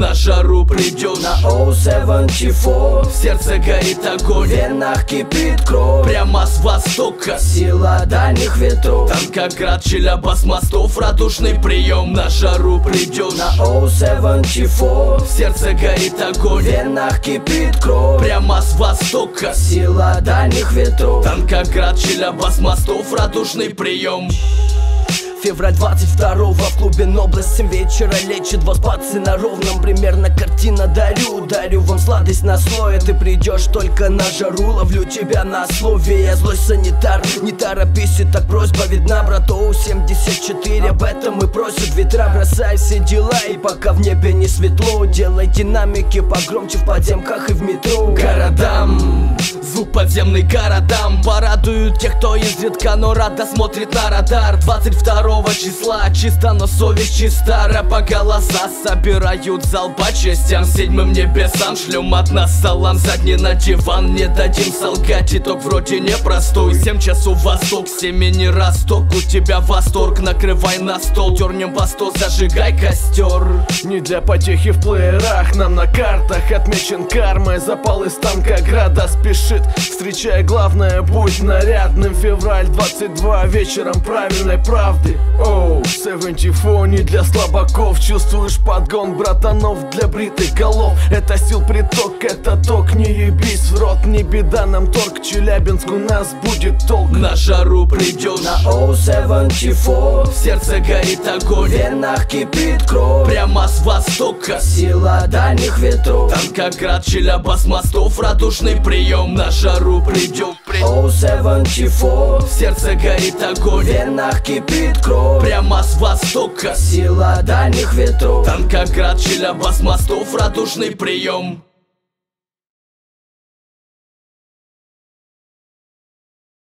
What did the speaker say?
на жару придешь. На O74 в сердце горит огонь, в венах кипит кровь, прямо с востока сила дальних ветров. Танкоград, Челяба с мостов, радушный прием, на жару придешь. На O74 в сердце горит огонь, в венах кипит кровь, прямо с востока сила дальних ветров. Танкоград, Челяба с мостов, радушный прием. Февраль 22-го в клубе Ноблест 7 вечера лечит вас пацы на ровном. Примерно картина дарю вам сладость на слое. Ты придешь только на жару, ловлю тебя на слове. Я злой санитар, не торопись, и так просьба видна. Братоу 74, об этом и просят ветра. Бросай все дела, и пока в небе не светло, делай динамики погромче в подземках и в метро. Городам, звук подземный городам порадуют тех, кто изредка, но рада смотрит на радар. 22 числа чисто, но совесть чиста. Рэпа голоса собирают зал по частям. Седьмым небесам шлем от нас салам. Задний на диван, не дадим солгать. Итог вроде непростой. 7 часов восток, семени росток. У тебя восторг, накрывай на стол. Дернем по 100, зажигай костер. Не для потехи в плеерах, нам на картах отмечен кармой. Запал из Танкограда спешит, встречая главное, будь нарядным. Февраль 22 вечером правильной правды. Оу, 74 не для слабаков. Чувствуешь подгон братанов для бритых голов. Это сил приток, это ток, не ебись в рот. Не беда, нам торг, Челябинск, у нас будет толк. На жару придешь. На O74 в сердце горит огонь, в венах кипит кровь, прямо с востока сила дальних ветров. Танкоград, Челяба с мостов, радушный прием, на жару придем. O74 в сердце горит в огонь, венах кипит кровь, прямо с востока сила дальних ветров. Танкоград, Челяба с мостов, радушный прием.